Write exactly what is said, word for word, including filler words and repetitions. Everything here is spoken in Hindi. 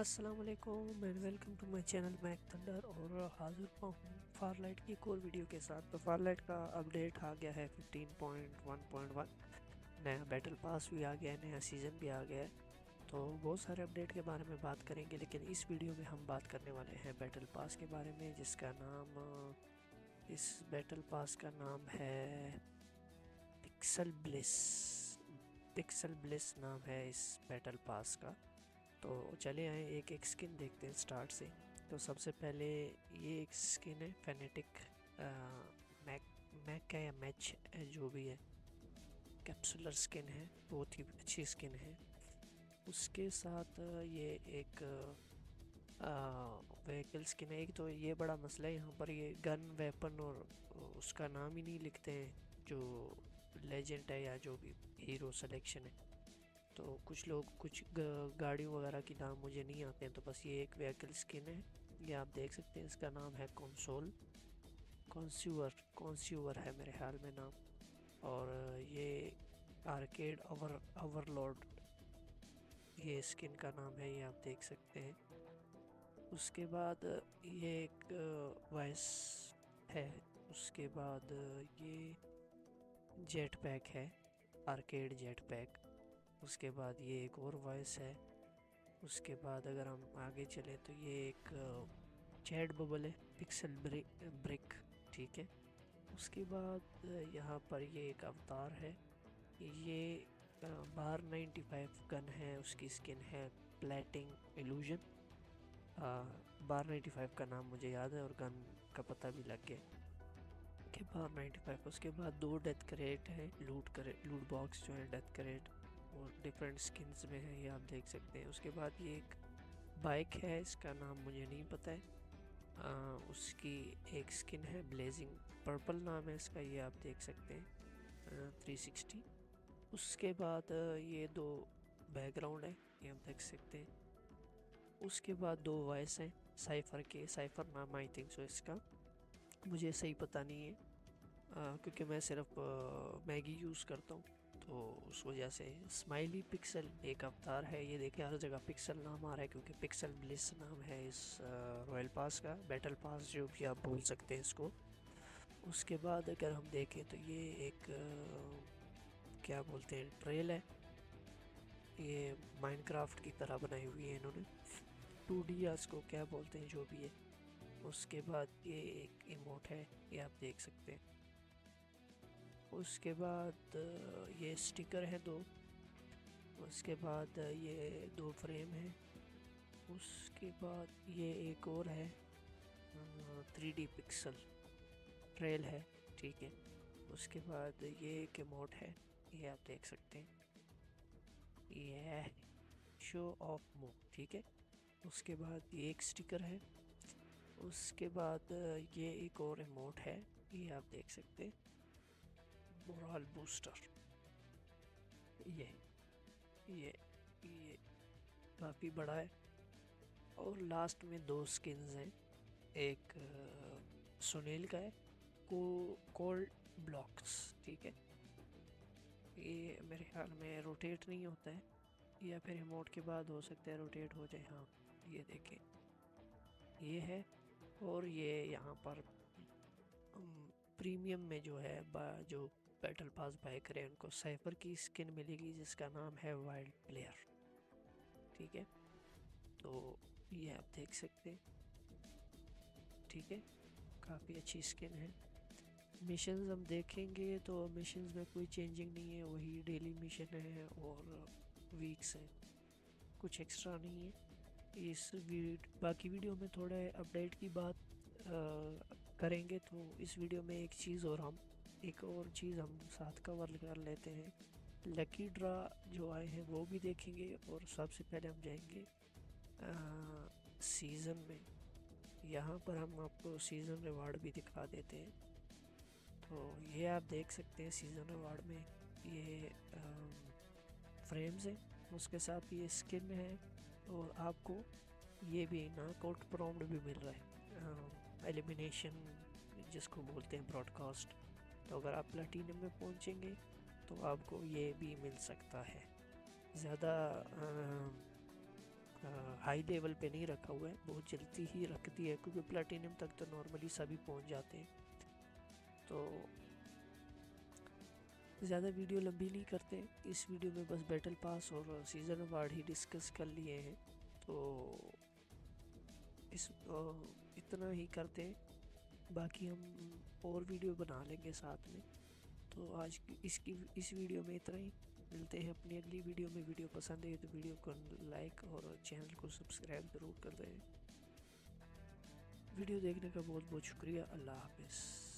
अस्सलाम वालेकुम and welcome to my channel Mac Thunder. और हाजिर हुआ हूँ फारलाइट की एक और वीडियो के साथ। तो फारलाइट का अपडेट आ गया है fifteen point one point one. नया बैटल पास भी आ गया है, नया सीज़न भी आ गया है। तो बहुत सारे अपडेट के बारे में बात करेंगे, लेकिन इस वीडियो में हम बात करने वाले हैं बैटल पास के बारे में, जिसका नाम इस बैटल पास का नाम है पिक्सल ब्लिस। पिक्सल ब्लिस नाम है इस बैटल पास का। तो चले आए एक एक स्किन देखते हैं स्टार्ट से। तो सबसे पहले ये एक स्किन है फेनेटिक मैक मैक का या मैच है जो भी है, कैप्सुलर स्किन है, बहुत ही अच्छी स्किन है। उसके साथ ये एक व्हीकल स्किन है। एक तो ये बड़ा मसला है यहाँ पर, ये गन वेपन और उसका नाम ही नहीं लिखते हैं जो लेजेंड है या जो भी हीरो सिलेक्शन है। तो कुछ लोग कुछ गाड़ियों वगैरह की नाम मुझे नहीं आते हैं। तो बस ये एक व्हीकल स्किन है, ये आप देख सकते हैं। इसका नाम है कंसोल कॉन्स्यूअर कॉन्स्यूअर है मेरे ख्याल में नाम। और ये आर्केड ओवर ओवरलॉर्ड ये स्किन का नाम है, ये आप देख सकते हैं। उसके बाद ये एक वॉइस है। उसके बाद ये जेट पैक है, आर्केड जेट पैक। उसके बाद ये एक और वॉइस है। उसके बाद अगर हम आगे चलें तो ये एक चैट बबल है, पिक्सल ब्रिक, ठीक है। उसके बाद यहाँ पर ये एक अवतार है, ये बार नाइन्टी फाइव गन है, उसकी स्किन है प्लेटिंग इल्यूजन। बार नाइन्टी फाइव का नाम मुझे याद है और गन का पता भी लग गया कि बार नाइन्टी फाइव। उसके बाद दो डेथ करेट हैं, लूट करे लूट बॉक्स जो है डेथ करेट, और डिफरेंट स्किन्स में है, ये आप देख सकते हैं। उसके बाद ये एक बाइक है, इसका नाम मुझे नहीं पता है। आ, उसकी एक स्किन है ब्लेजिंग पर्पल नाम है इसका, ये आप देख सकते हैं थ्री सिक्सटी। उसके बाद ये दो बैकग्राउंड है, ये आप देख सकते हैं। उसके बाद दो वॉइस हैं साइफर के, साइफर नाम आई थिंक सो इसका, मुझे सही पता नहीं है आ, क्योंकि मैं सिर्फ मैगी यूज़ करता हूँ, तो उस वजह से। स्माइली पिक्सल एक अवतार है, ये देखें हर जगह पिक्सल नाम आ रहा है क्योंकि पिक्सल ब्लिस नाम है इस रॉयल पास का, बैटल पास जो भी आप बोल सकते हैं इसको। उसके बाद अगर हम देखें तो ये एक आ, क्या बोलते हैं, ट्रेल है, ये माइनक्राफ्ट की तरह बनाई हुई है इन्होंने, टू डी या इसको क्या बोलते हैं जो भी है। उसके बाद ये एक इमोट है, ये आप देख सकते हैं। उसके बाद ये स्टिकर है दो। उसके बाद ये दो फ्रेम है। उसके बाद ये एक और है थ्री डी पिक्सल ट्रेल है, ठीक है। उसके बाद ये एक इमोट है, ये आप देख सकते हैं, ये शो ऑफ मूव, ठीक है। उसके बाद ये एक स्टिकर है। उसके बाद ये एक और इमोट है, ये आप देख सकते हैं, मोरल बूस्टर। ये ये ये काफ़ी बड़ा है। और लास्ट में दो स्किन्स हैं, एक सुनील का है, को कोल्ड ब्लॉक्स, ठीक है। ये मेरे ख्याल में रोटेट नहीं होता है, या फिर रिमोट के बाद हो सकता है रोटेट हो जाए। हाँ, ये देखें, ये है। और ये यहाँ पर प्रीमियम में जो है जो बैटल पास बाय करें उनको साइफर की स्किन मिलेगी जिसका नाम है वाइल्ड प्लेयर, ठीक है। तो ये आप देख सकते हैं, ठीक है, काफ़ी अच्छी स्किन है। मिशंस हम देखेंगे तो मिशंस में कोई चेंजिंग नहीं है, वही डेली मिशन है और वीक्स है, कुछ एक्स्ट्रा नहीं है। इस वीडियो बाकी वीडियो में थोड़ा अपडेट की बात आ, करेंगे। तो इस वीडियो में एक चीज़ और हम एक और चीज़ हम साथ कवर कर लेते हैं, लकी ड्रा जो आए हैं वो भी देखेंगे। और सबसे पहले हम जाएंगे सीज़न में, यहाँ पर हम आपको सीज़न रिवार्ड भी दिखा देते हैं। तो ये आप देख सकते हैं सीज़न रिवार्ड में ये फ्रेम्स हैं, उसके साथ ये स्किन है, और आपको ये भी नॉकआउट प्रॉम्प्ट भी मिल रहा है, एलिमिनेशन जिसको बोलते हैं ब्रॉडकास्ट। तो अगर आप प्लेटिनम में पहुंचेंगे तो आपको ये भी मिल सकता है। ज़्यादा हाई लेवल पे नहीं रखा हुआ है, बहुत जल्दी ही रख दिया है क्योंकि प्लेटिनियम तक तो नॉर्मली सभी पहुंच जाते हैं। तो ज़्यादा वीडियो लंबी नहीं करते, इस वीडियो में बस बैटल पास और सीज़न अवार्ड ही डिस्कस कर लिए हैं। तो इस इतना ही करते हैं, बाकी हम और वीडियो बना लेंगे साथ में। तो आज की इसकी इस वीडियो में इतना ही, मिलते हैं अपनी अगली वीडियो में। वीडियो पसंद है तो वीडियो को लाइक और चैनल को सब्सक्राइब ज़रूर कर दें। वीडियो देखने का बहुत बहुत शुक्रिया। अल्लाह हाफ़िज़।